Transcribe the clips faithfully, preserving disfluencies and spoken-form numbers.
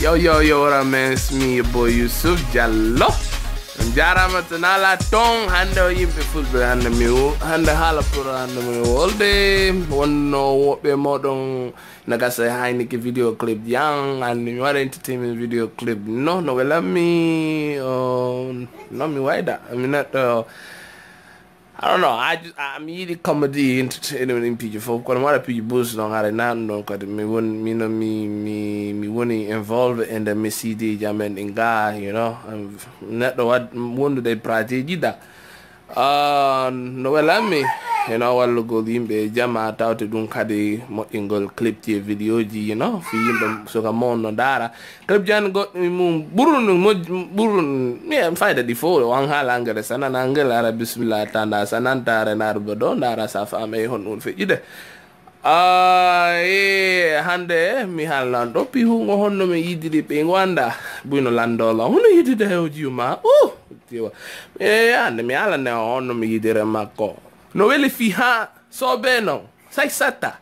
Yo, yo, yo, what up, man? It's me, your boy Yusuf Jallo. Jarama tanala tong hando yimbe football hando mi hando hala pura hando mi wolde wonno wobe modon nagasa hayni ke video clip yang and mi wada entertainment video clip no no wala mi uh, no mi wida I mean not uh, I don't know. I just I'm eating comedy entertainment in P G four. Because I'm not a P G boost long. I don't know because me won me no me me me won involved in the me C D jamen in guy, you know. I'm not the what one they project either. Uh no well me you know what logo limbe jama tawte dun kadi mo ingol clip ti video ji you know fi yimbe so ka mon no dara clip jan go mum burun mo burun me am fayda di fo wan hala ngale sanana ngala ara bismillah tanda sananta renar bodo dara safa ame hon un fe ide ah e hande mi halando pi hu ngo honno me yidiri be ngwanda buino landola hono yidide hewji ma oh tiwa e ande mi ala ne honno me yidire makko no wele fi ha so beno sai sata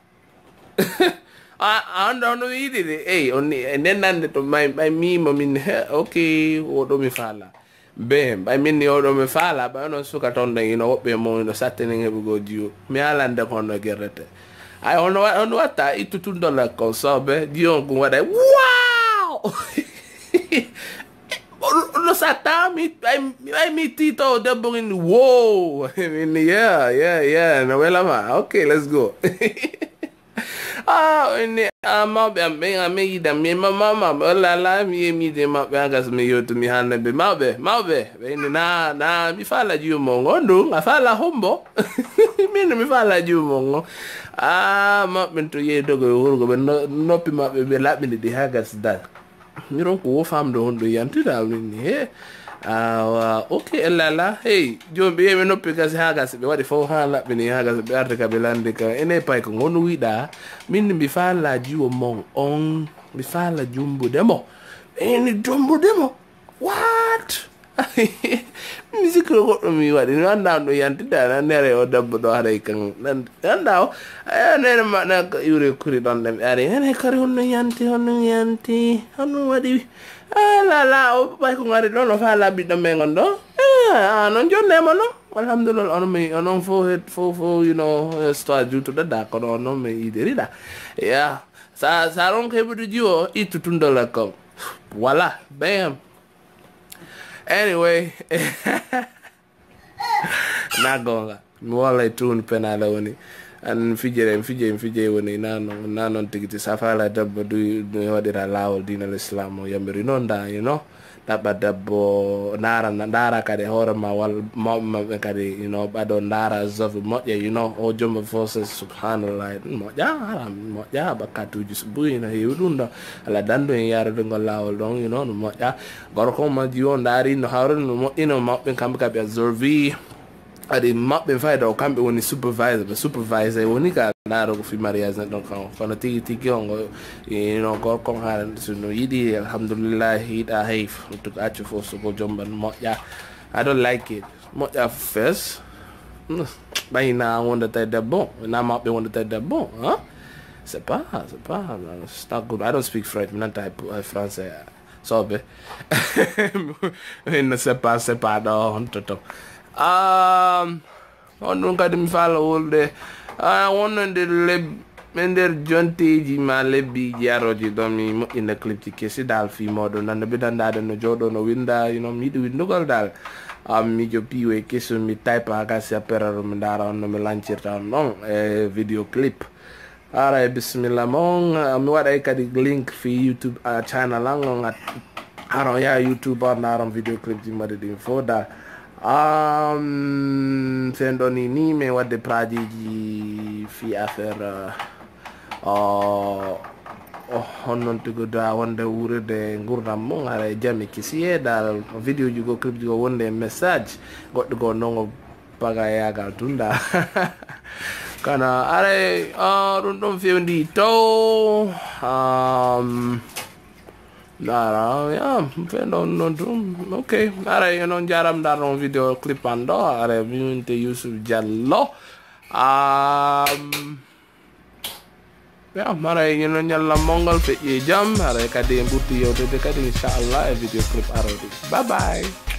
ah ando no yidire eh onni nenande to mai mai mi mo min okay o do mi fala bem by min yo do mi fala ba no suka tonda you know be mo no satene ngebe go dio mi ala nde kono gerete I don't know, I don't know what that is. Itu dola konsobe, dia ngomong ada, wow. No sata, mi, I mi tito double in wow. I mean, yeah, yeah, yeah. No well, okay, let's go. Ah, ini ama be ambe ame ida mi mama mama la la mi mi de ma bangas mi yotu mi hanne be mabe mabe ini na na mi fala ju mongo ndu afala hombo mi no mi fala ju mongo ah ma bento ye dogo wurgo be noppi mabbe be labinde di hagas dal mi ron ko fam do hondo yanti dal ni he ah okay lala hey jombe me noppi gas hagas be wadi fo hala be ni hagas be arta ka be lande ka ene pay ko ngonu wida min mi fala ju mong on mi fala jumbo demo ene jumbo demo what music ko mi wadi no anda no yanti dana nere o dabbo do hare kan anda o nere ma na yure kuri don dem are ene kare honno yanti honno yanti honno wadi la la o bay ko ngari don no fala bi do mengon do ah non jonne mo no alhamdulillah on me on fo het fo fo you know start due to the dark on no me iderida yeah sa sa ron ke bu dio itu tundola ko voilà bam anyway nagonga mi wala tun penala woni an fijere fije fije woni nano nano tigiti safala dabbo du wadira lawol dinal islam o yambiri non da you know dabba dabbo nara ndara kade horma wal mo kade you know bado ndara zof moja you know o jomba forces subhanallah moja haram moja bakatu jusbu ina yudunda ala dando yara dungo lawol don you know moja gorko ma jiwo ndari no hawro no ino mabbe kambe kabe absorbi adi mabbe faida o kambe woni supervisor the supervisor woni ka naro ko fi mariage don kan kono tigi tigi ongo you know gorko ha no yidi alhamdulillah hida hayf to achu fo so go jomban moja I don't like it moja first bay na wonda tay de bon na mabbe wonda tay de bon hein c'est pas c'est pas c'est not good I don't speak French not type français so be ne c'est pas c'est pas non toto um on non kadi mi fala wolde ah wonon de leb mender jonteji ma lebbi jaroji do mi mo ina clip ti kesi dal fi modo nan be danda no jodo no winda you know mi do windogal dal am mi jo piwe keso mi type aga si apero mi dara no mi lancirta non e video clip ara bismillah mon mi wada kadi link fi YouTube uh, channel lang at aron ya YouTube on aron video clip di made di foda um sendoni ni me wadde praji fi affaire uh oh honnon to go da wonde wuurde ngurdam mo ngare jami kisiye dal video jugo clip jugo wonde message goddo go nongo baga yagal tunda kana are uh dum dum fewndi to um Dara, yeah, no, no, no, okay. Are you know, jaram daron video clip ando. Are you into Yusuf Jallo? Um, ya maray ñu ñalla mongol fe e jam haray kadi en burti yewtede kadi inchallah e video clip arodi bye bye